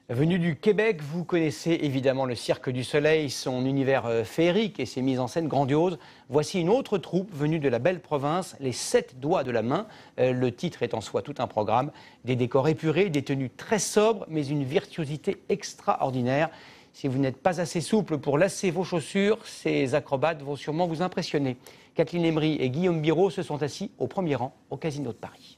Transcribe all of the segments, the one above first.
Venu du Québec, vous connaissez évidemment le Cirque du Soleil, son univers féerique et ses mises en scène grandioses. Voici une autre troupe venue de la belle province, les 7 doigts de la main. Le titre est en soi tout un programme. Des décors épurés, des tenues très sobres, mais une virtuosité extraordinaire. Si vous n'êtes pas assez souple pour lasser vos chaussures, ces acrobates vont sûrement vous impressionner. Kathleen Emery et Guillaume Biraud se sont assis au premier rang au Casino de Paris.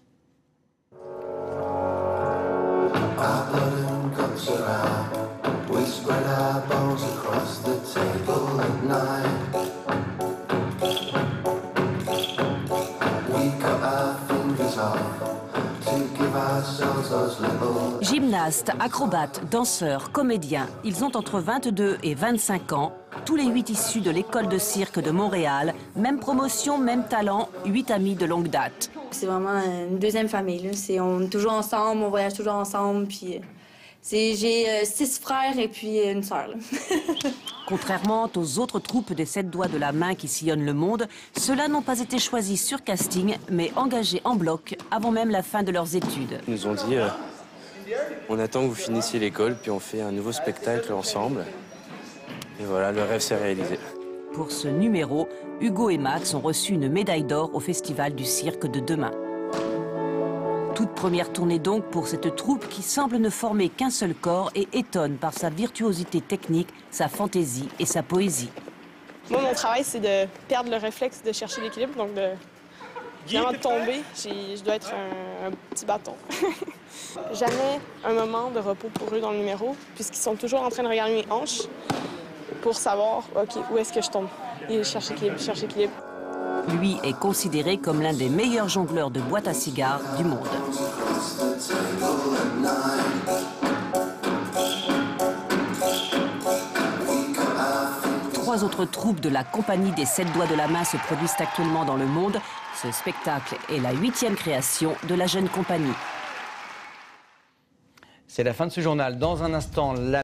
Gymnastes, acrobates, danseurs, comédiens, ils ont entre 22 et 25 ans, tous les 8 issus de l'école de cirque de Montréal, même promotion, même talent, 8 amis de longue date. C'est vraiment une deuxième famille, on est toujours ensemble, on voyage toujours ensemble, puis j'ai 6 frères et puis une sœur. Contrairement aux autres troupes des 7 doigts de la main qui sillonnent le monde, ceux-là n'ont pas été choisis sur casting, mais engagés en bloc avant même la fin de leurs études. Ils nous ont dit, on attend que vous finissiez l'école, puis on fait un nouveau spectacle ensemble. Et voilà, le rêve s'est réalisé. Pour ce numéro, Hugo et Max ont reçu une médaille d'or au Festival du cirque de demain. Toute première tournée donc pour cette troupe qui semble ne former qu'un seul corps et étonne par sa virtuosité technique, sa fantaisie et sa poésie. Moi, mon travail, c'est de perdre le réflexe de chercher l'équilibre, donc de vraiment tomber. Je dois être un petit bâton. Jamais un moment de repos pour eux dans le numéro, puisqu'ils sont toujours en train de regarder mes hanches pour savoir, OK, où est-ce que je tombe? Et cherche équilibre, cherche équilibre. Lui est considéré comme l'un des meilleurs jongleurs de boîte à cigares du monde. Trois autres troupes de la Compagnie des 7 doigts de la main se produisent actuellement dans le monde. Ce spectacle est la 8e création de la jeune compagnie. C'est la fin de ce journal. Dans un instant, la